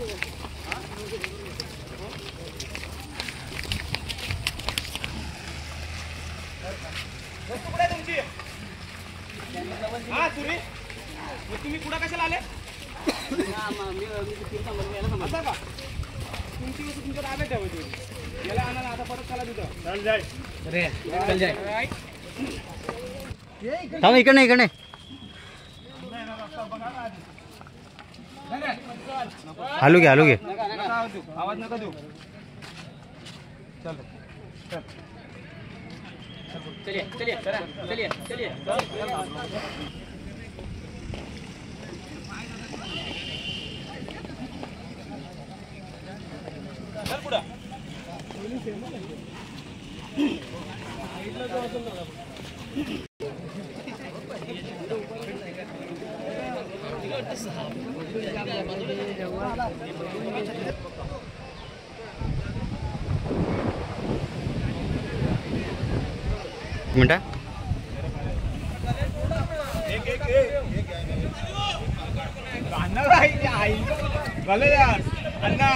वस्तू कुठे तुमची? हा सुरी तुम्ही कुठं कशाला आले? आता का तुमची वस्तू तुमच्या ताब्यात ठेवायची. याला आणा आता परत चला तिथं. चल जाय रे चल जाय. थांब इकडे इकडे. हलू घे हलू घे. आवाज नका देऊ. चल चलिए चलिए चलिए चलिए. चल पुढं. मिनटा भले यार अन्ना.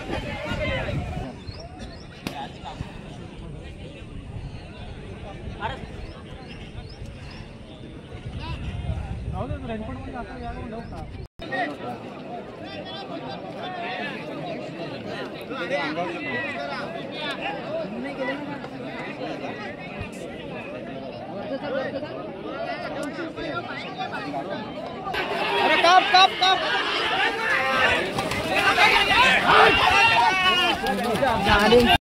अरे काप काप काप.